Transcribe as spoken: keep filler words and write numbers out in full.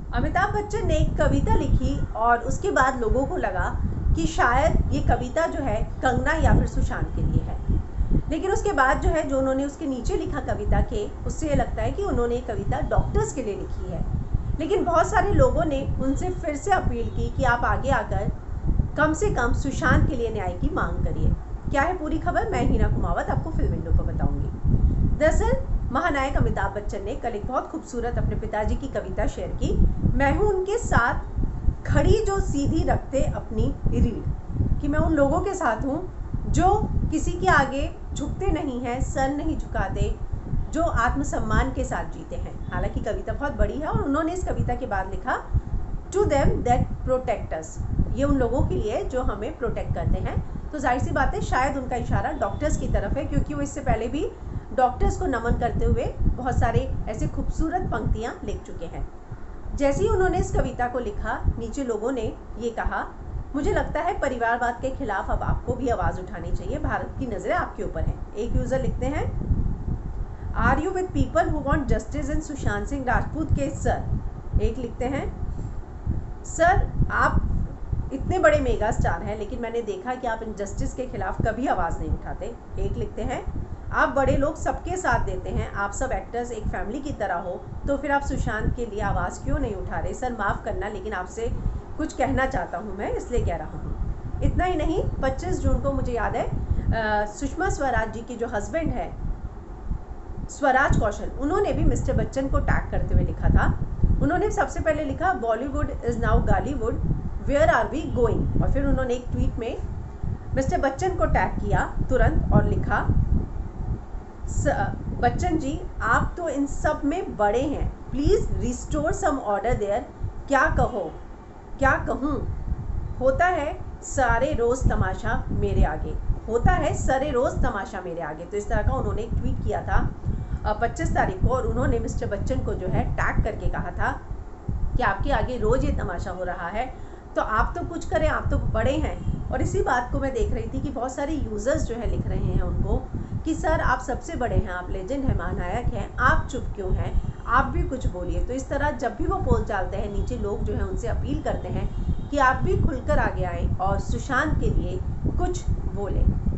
अमिताभ बच्चन ने एक कविता लिखी और उसके बाद लोगों को लगा कि शायद ये कविता जो है कंगना या फिर सुशांत के लिए है। लेकिन उसके बाद जो है जो उन्होंने उसके नीचे लिखा कविता के, उससे ये लगता है कि उन्होंने ये कविता डॉक्टर्स के लिए लिखी है। लेकिन बहुत सारे लोगों ने उनसे फिर से अपील की कि आप आगे आकर कम से कम सुशांत के लिए न्याय की मांग करिए। क्या है पूरी खबर, मैं हीना कुमावत आपको फिल्म विंडो पर बताऊंगी। दरअसल महानायक अमिताभ बच्चन ने कल एक बहुत खूबसूरत अपने पिताजी की कविता शेयर की। मैं हूँ उनके साथ खड़ी जो सीधी रखते अपनी रीढ़, कि मैं उन लोगों के साथ हूँ जो किसी के आगे झुकते नहीं हैं, सर नहीं झुकाते, जो आत्मसम्मान के साथ जीते हैं। हालांकि कविता बहुत बड़ी है और उन्होंने इस कविता के बाद लिखा to them that protect us, ये उन लोगों के लिए जो हमें प्रोटेक्ट करते हैं। तो जाहिर सी बात है शायद उनका इशारा डॉक्टर्स की तरफ है, क्योंकि वो इससे पहले भी डॉक्टर्स को नमन करते हुए बहुत सारे ऐसे खूबसूरत पंक्तियाँ लिख चुके हैं। जैसे ही उन्होंने इस कविता को लिखा, नीचे लोगों ने ये कहा, मुझे लगता है परिवारवाद के खिलाफ अब आपको भी आवाज़ उठानी चाहिए, भारत की नज़रें आपके ऊपर हैं। एक यूज़र लिखते हैं, are you with people who want justice in Sushant Singh Rajput case sir. एक लिखते हैं, सर आप इतने बड़े मेगा स्टार हैं लेकिन मैंने देखा कि आप इनजस्टिस के खिलाफ कभी आवाज़ नहीं उठाते। एक लिखते हैं, आप बड़े लोग सबके साथ देते हैं, आप सब एक्टर्स एक फैमिली की तरह हो, तो फिर आप सुशांत के लिए आवाज़ क्यों नहीं उठा रहे। सर माफ़ करना, लेकिन आपसे कुछ कहना चाहता हूँ मैं, इसलिए कह रहा हूँ। इतना ही नहीं, पच्चीस जून को मुझे याद है सुषमा स्वराज जी की जो हस्बैंड है स्वराज कौशल, उन्होंने भी मिस्टर बच्चन को टैग करते हुए लिखा था। उन्होंने सबसे पहले लिखा, Bollywood is now Galiwood, where are we going. और फिर उन्होंने एक ट्वीट में मिस्टर बच्चन को टैग किया तुरंत और लिखा, बच्चन जी आप तो इन सब में बड़े हैं, please restore some order there. क्या कहो क्या कहूँ, होता है सारे रोज़ तमाशा मेरे आगे, होता है सारे रोज़ तमाशा मेरे आगे। तो इस तरह का उन्होंने एक ट्वीट किया था पच्चीस तारीख को, और उन्होंने मिस्टर बच्चन को जो है टैग करके कहा था कि आपके आगे रोज़ ये तमाशा हो रहा है, तो आप तो कुछ करें, आप तो बड़े हैं। और इसी बात को मैं देख रही थी कि बहुत सारे यूज़र्स जो है लिख रहे हैं उनको कि सर आप सबसे बड़े हैं, आप लेजेंड हैं, महानायक हैं, आप चुप क्यों हैं, आप भी कुछ बोलिए। तो इस तरह जब भी वो पोस्ट डालते हैं, नीचे लोग जो हैं उनसे अपील करते हैं कि आप भी खुलकर आगे आएँ और सुशांत के लिए कुछ बोलें।